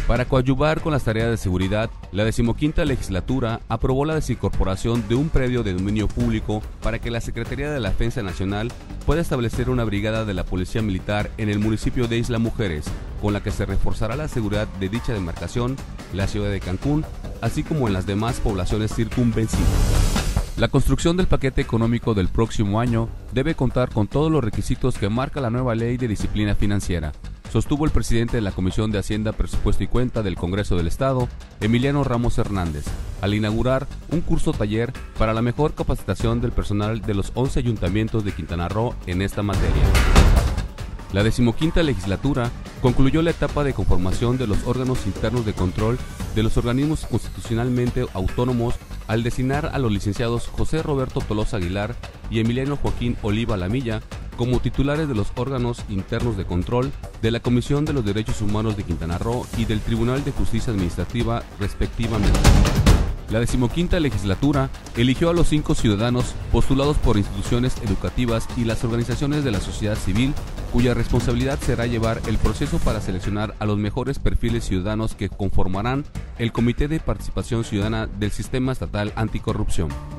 Para coadyuvar con las tareas de seguridad, la 15ª legislatura aprobó la desincorporación de un predio de dominio público para que la Secretaría de la Defensa Nacional pueda establecer una brigada de la Policía Militar en el municipio de Isla Mujeres, con la que se reforzará la seguridad de dicha demarcación, la ciudad de Cancún, así como en las demás poblaciones circunvecinas. La construcción del paquete económico del próximo año debe contar con todos los requisitos que marca la nueva Ley de Disciplina Financiera, sostuvo el presidente de la Comisión de Hacienda, Presupuesto y Cuenta del Congreso del Estado, Emiliano Ramos Hernández, al inaugurar un curso taller para la mejor capacitación del personal de los 11 ayuntamientos de Quintana Roo en esta materia. La 15ª legislatura concluyó la etapa de conformación de los órganos internos de control de los organismos constitucionalmente autónomos al designar a los licenciados José Roberto Tolosa Aguilar y Emiliano Joaquín Oliva Lamilla como titulares de los órganos internos de control de la Comisión de los Derechos Humanos de Quintana Roo y del Tribunal de Justicia Administrativa, respectivamente. La 15ª legislatura eligió a los 5 ciudadanos postulados por instituciones educativas y las organizaciones de la sociedad civil, cuya responsabilidad será llevar el proceso para seleccionar a los mejores perfiles ciudadanos que conformarán el Comité de Participación Ciudadana del Sistema Estatal Anticorrupción.